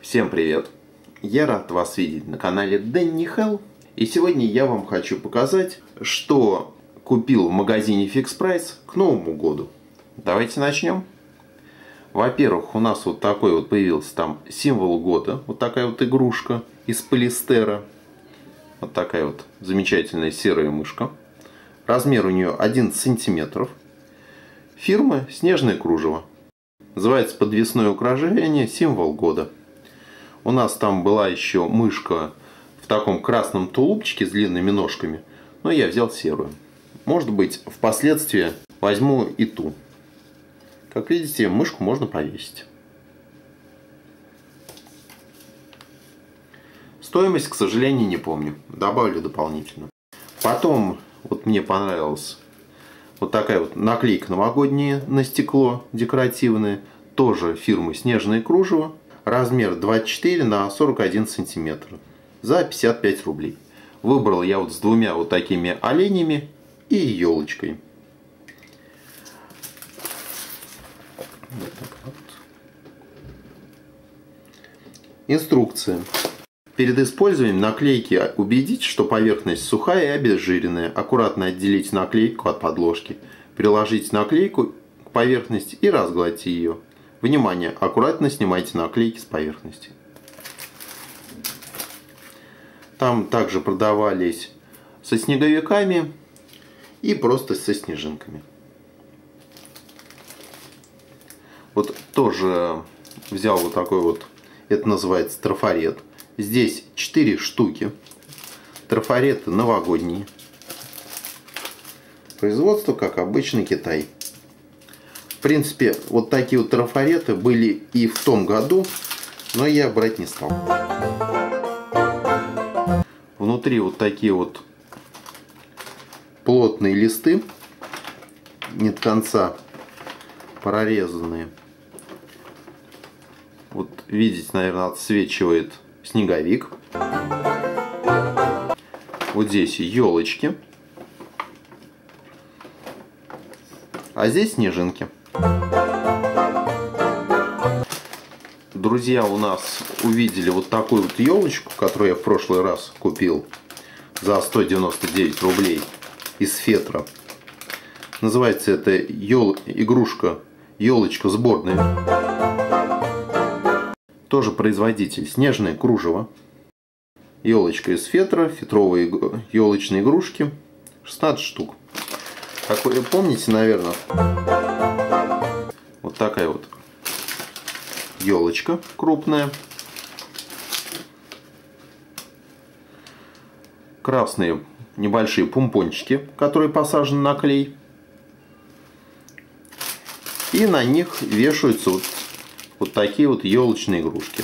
Всем привет! Я рад вас видеть на канале Danny Hell. И сегодня я вам хочу показать, что купил в магазине Fix Price к Новому году. Давайте начнем. Во-первых, у нас вот такой вот появился там символ года. Вот такая вот игрушка из полистера. Вот такая вот замечательная серая мышка. Размер у нее 11 сантиметров. Фирма «Снежное кружево». Называется подвесное украшение «Символ года». У нас там была еще мышка в таком красном тулупчике с длинными ножками. Но я взял серую. Может быть, впоследствии возьму и ту. Как видите, мышку можно повесить. Стоимость, к сожалению, не помню. Добавлю дополнительно. Потом вот мне понравилась вот такая вот наклейка новогодняя на стекло, декоративная. Тоже фирмы «Снежное кружево». Размер 24 на 41 сантиметр. За 55 рублей. Выбрал я вот с двумя вот такими оленями и елочкой. Вот так вот. Инструкция. Перед использованием наклейки убедитесь, что поверхность сухая и обезжиренная. Аккуратно отделите наклейку от подложки. Приложите наклейку к поверхности и разгладьте ее. Внимание! Аккуратно снимайте наклейки с поверхности. Там также продавались со снеговиками и просто со снежинками. Вот тоже взял вот такой вот, это называется трафарет. Здесь 4 штуки. Трафареты новогодние. Производство, как обычно, Китай. В принципе, вот такие вот трафареты были и в том году, но я брать не стал. Внутри вот такие вот плотные листы, не до конца прорезанные. Вот видите, наверное, отсвечивает снеговик. Вот здесь елочки. А здесь снежинки. Друзья у нас увидели вот такую вот елочку, которую я в прошлый раз купил за 199 рублей из фетра. Называется это игрушка елочка сборная. Тоже производитель «Снежное кружево». Елочка из фетра, фетровые елочные игрушки. 16 штук. Как вы помните, наверное, вот такая вот елочка крупная. Красные небольшие помпончики, которые посажены на клей. И на них вешаются вот такие вот елочные игрушки.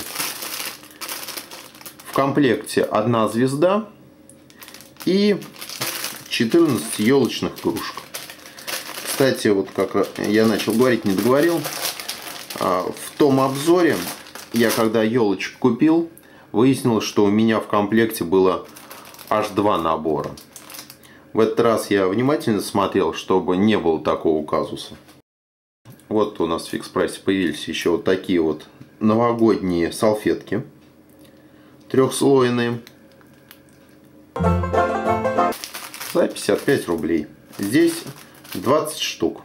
В комплекте одна звезда и 14 елочных игрушек. Кстати, вот как я начал говорить, не договорил. В том обзоре, я когда елочку купил, выяснилось, что у меня в комплекте было аж 2 набора. В этот раз я внимательно смотрел, чтобы не было такого казуса. Вот у нас в Fix Price появились еще вот такие вот новогодние салфетки. Трехслойные. За 55 рублей. Здесь 20 штук.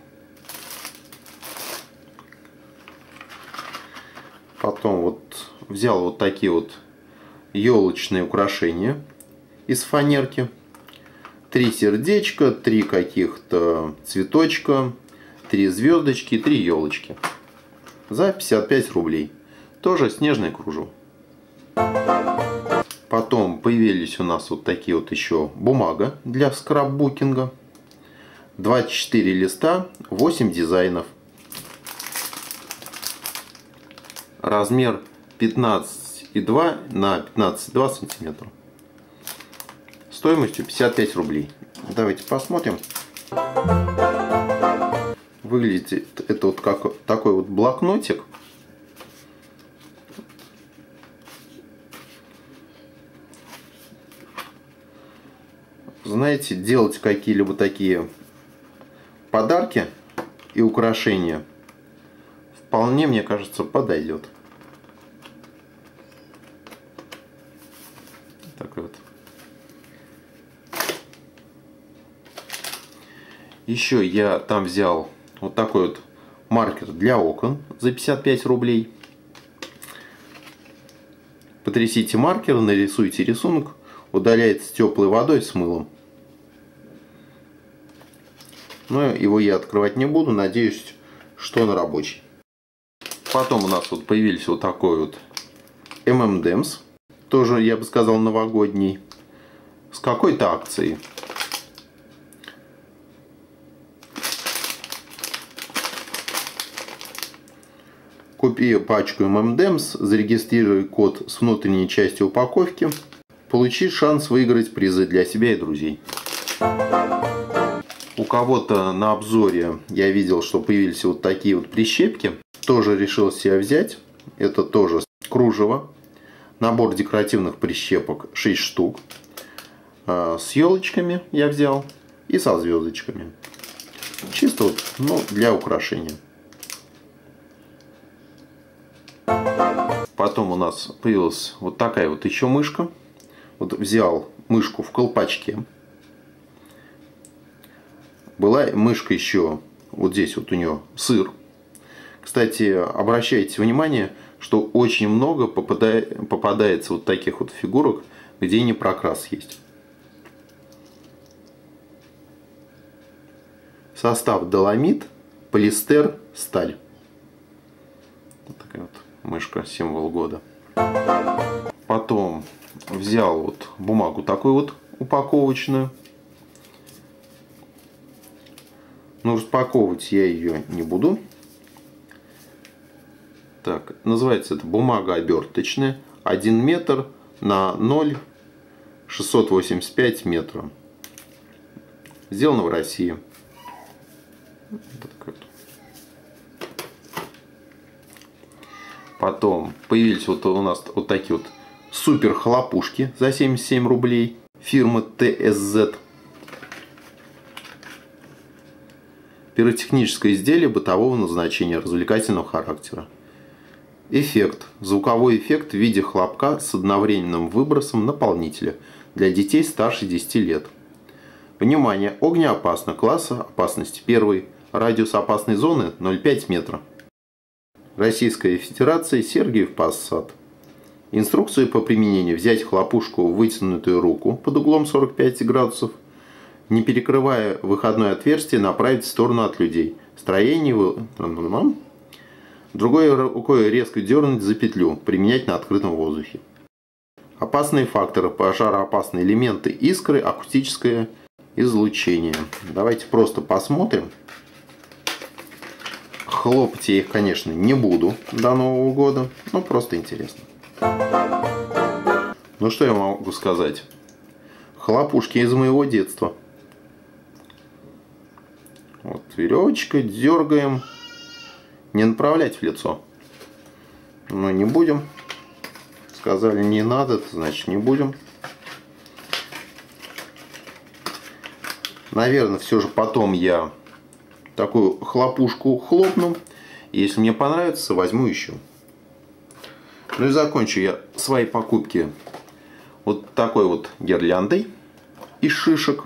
Потом вот взял вот такие вот елочные украшения из фанерки. 3 сердечка, 3 каких-то цветочка, 3 звездочки и 3 елочки. За 55 рублей. Тоже снежное кружево. Потом появились у нас вот такие вот еще бумага для скрапбукинга. 24 листа, 8 дизайнов. Размер 15,2 на 15,2 сантиметра. Стоимостью 55 рублей. Давайте посмотрим. Выглядит это вот как такой вот блокнотик. Знаете, делать какие-либо такие подарки и украшения вполне, мне кажется, подойдет. Еще я там взял вот такой вот маркер для окон за 55 рублей. Потрясите маркер, нарисуйте рисунок, удаляется теплой водой с мылом. Но его я открывать не буду, надеюсь, что он рабочий. Потом у нас вот появились вот такой вот M&M's, тоже, я бы сказал, новогодний, с какой-то акцией. Купи пачку M&M's, зарегистрируй код с внутренней части упаковки, получи шанс выиграть призы для себя и друзей. У кого-то на обзоре я видел, что появились вот такие вот прищепки. Тоже решил себе взять. Это тоже кружево. Набор декоративных прищепок 6 штук. С елочками я взял и со звездочками. Чисто вот, ну, для украшения. Потом у нас появилась вот такая вот еще мышка. Вот взял мышку в колпачке. Была мышка еще, вот здесь вот у нее сыр. Кстати, обращайте внимание, что очень много попадается вот таких вот фигурок, где не прокрас есть. Состав доломит, полиэстер, сталь. Вот такая вот мышка, символ года. Потом взял вот бумагу такую вот упаковочную. Но распаковывать я ее не буду. Так, называется это бумага оберточная. 1 метр на 0,685 метра. Сделано в России. Потом появились вот у нас вот такие вот супер хлопушки за 77 рублей. Фирмы TSZ. Пиротехническое изделие бытового назначения, развлекательного характера. Эффект. Звуковой эффект в виде хлопка с одновременным выбросом наполнителя для детей старше 10 лет. Внимание! Огнеопасно. Класса опасности 1. Радиус опасной зоны 0,5 метра. Российская Федерация, Сергиев Посад. Инструкцию по применению. Взять хлопушку в вытянутую руку под углом 45 градусов. Не перекрывая выходное отверстие, направить в сторону от людей. Строение другой рукой резко дернуть за петлю. Применять на открытом воздухе. Опасные факторы. Пожароопасные элементы, искры, акустическое излучение. Давайте просто посмотрим. Хлопать я их, конечно, не буду до Нового года. Но просто интересно. Ну что я могу сказать? Хлопушки из моего детства. Вот веревочка, дергаем. Не направлять в лицо. Но не будем. Сказали, не надо, значит не будем. Наверное, все же потом я такую хлопушку хлопну. Если мне понравится, возьму еще. Ну и закончу я свои покупки вот такой вот гирляндой из шишек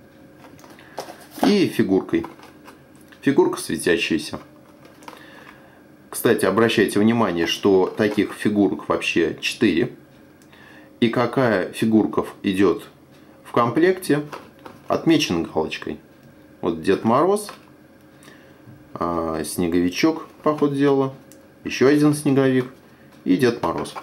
и фигуркой. Фигурка светящаяся. Кстати, обращайте внимание, что таких фигурок вообще 4. И какая фигурка идет в комплекте, отмечена галочкой. Вот Дед Мороз, снеговичок, по ходу дела, еще один снеговик и Дед Мороз.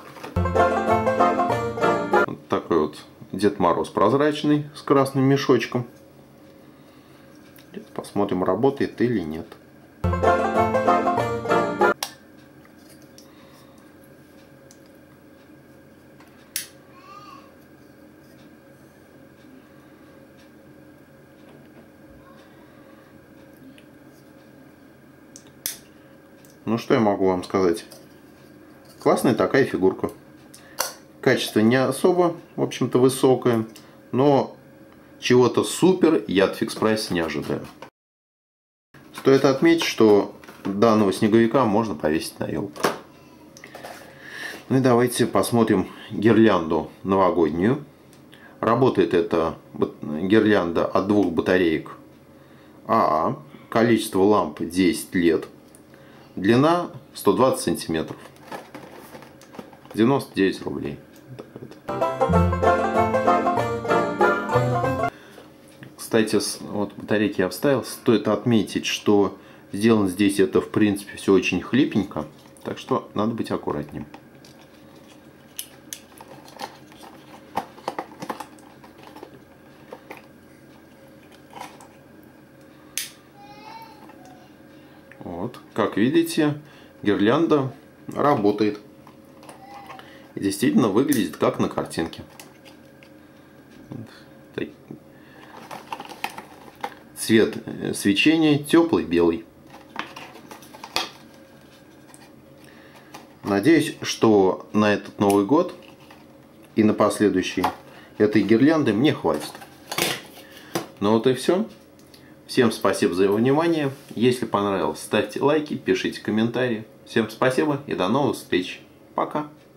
Вот такой вот Дед Мороз прозрачный с красным мешочком. Посмотрим, работает или нет. Ну что я могу вам сказать? Классная такая фигурка. Качество не особо, в общем-то, высокое, но чего-то супер я от Fix Price не ожидаю. Стоит отметить, что данного снеговика можно повесить на елку. Ну и давайте посмотрим гирлянду новогоднюю. Работает эта гирлянда от 2 батареек АА. Количество ламп 10 лет. Длина 120 сантиметров. 99 рублей. Кстати, вот батарейки я вставил. Стоит отметить, что сделано здесь это, в принципе, все очень хлипенько. Так что надо быть аккуратнее. Вот, как видите, гирлянда работает. И действительно выглядит как на картинке. Цвет свечения теплый белый. Надеюсь, что на этот Новый год и на последующий этой гирлянды мне хватит. Ну вот и все. Всем спасибо за внимание. Если понравилось, ставьте лайки, пишите комментарии. Всем спасибо и до новых встреч. Пока.